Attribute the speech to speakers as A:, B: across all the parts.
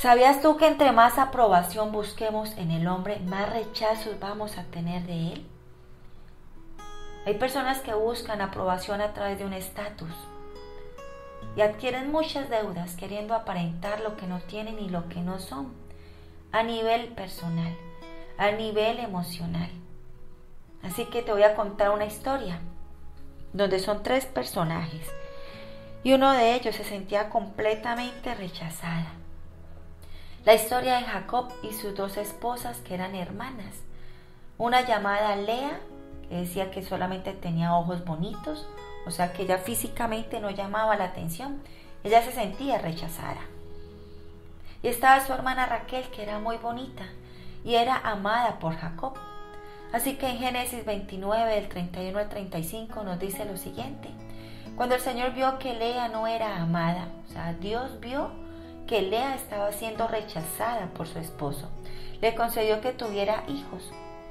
A: ¿Sabías tú que entre más aprobación busquemos en el hombre, más rechazos vamos a tener de él? Hay personas que buscan aprobación a través de un estatus y adquieren muchas deudas queriendo aparentar lo que no tienen y lo que no son, a nivel personal, a nivel emocional. Así que te voy a contar una historia donde son 3 personajes y uno de ellos se sentía completamente rechazada. La historia de Jacob y sus 2 esposas que eran hermanas, una llamada Lea, que decía que solamente tenía ojos bonitos, o sea que ella físicamente no llamaba la atención, ella se sentía rechazada. Y estaba su hermana Raquel, que era muy bonita y era amada por Jacob. Así que en Génesis 29, del 31 al 35 nos dice lo siguiente: cuando el Señor vio que Lea no era amada, o sea, Dios vio que Lea estaba siendo rechazada por su esposo, le concedió que tuviera hijos.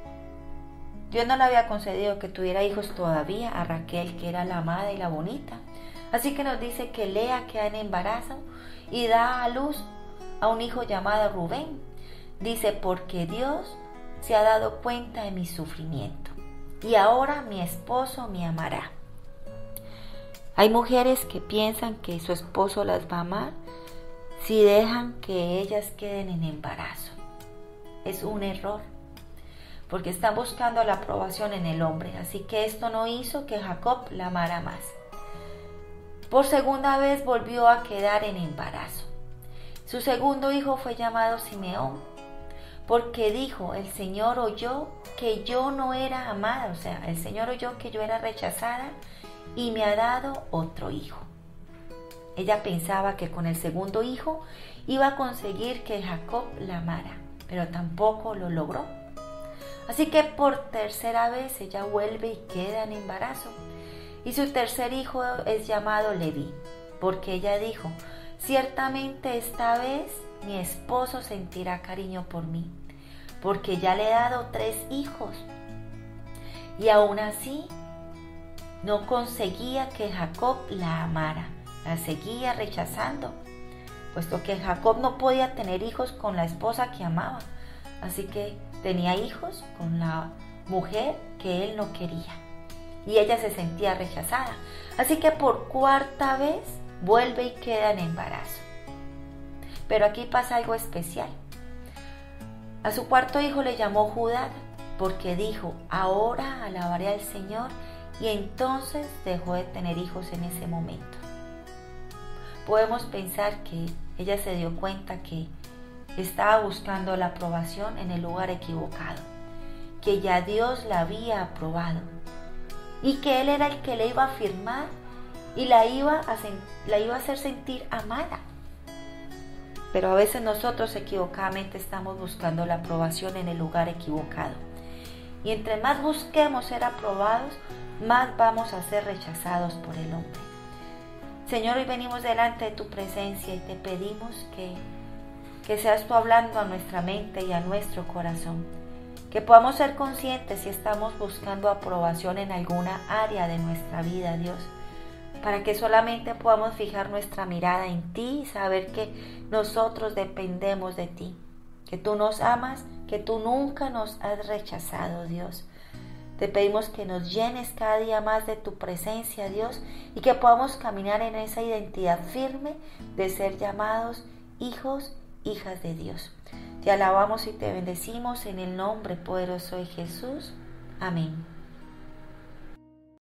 A: Dios no le había concedido que tuviera hijos todavía a Raquel, que era la amada y la bonita. Así que nos dice que Lea queda en embarazo y da a luz a un hijo llamado Rubén. Dice, porque Dios se ha dado cuenta de mi sufrimiento y ahora mi esposo me amará. Hay mujeres que piensan que su esposo las va a amar si dejan que ellas queden en embarazo. Es un error, porque están buscando la aprobación en el hombre. Así que esto no hizo que Jacob la amara más. Por segunda vez volvió a quedar en embarazo. Su segundo hijo fue llamado Simeón, porque dijo, el Señor oyó que yo no era amada, o sea, el Señor oyó que yo era rechazada y me ha dado otro hijo. Ella pensaba que con el segundo hijo iba a conseguir que Jacob la amara, pero tampoco lo logró. Así que por tercera vez ella vuelve y queda en embarazo. Y su tercer hijo es llamado Leví, porque ella dijo, ciertamente esta vez mi esposo sentirá cariño por mí, porque ya le he dado 3 hijos. Y aún así no conseguía que Jacob la amara. La seguía rechazando, puesto que Jacob no podía tener hijos con la esposa que amaba, así que tenía hijos con la mujer que él no quería, y ella se sentía rechazada. Así que por 4ª vez vuelve y queda en embarazo. Pero aquí pasa algo especial. A su 4º hijo le llamó Judá, porque dijo, ahora alabaré al Señor, y entonces dejó de tener hijos en ese momento. Podemos pensar que ella se dio cuenta que estaba buscando la aprobación en el lugar equivocado, que ya Dios la había aprobado y que Él era el que le iba a afirmar y la iba a hacer sentir amada. Pero a veces nosotros equivocadamente estamos buscando la aprobación en el lugar equivocado. Y entre más busquemos ser aprobados, más vamos a ser rechazados por el hombre. Señor, hoy venimos delante de tu presencia y te pedimos que seas tú hablando a nuestra mente y a nuestro corazón. Que podamos ser conscientes si estamos buscando aprobación en alguna área de nuestra vida, Dios. Para que solamente podamos fijar nuestra mirada en ti y saber que nosotros dependemos de ti. Que tú nos amas, que tú nunca nos has rechazado, Dios. Te pedimos que nos llenes cada día más de tu presencia, Dios, y que podamos caminar en esa identidad firme de ser llamados hijos, hijas de Dios. Te alabamos y te bendecimos en el nombre poderoso de Jesús. Amén.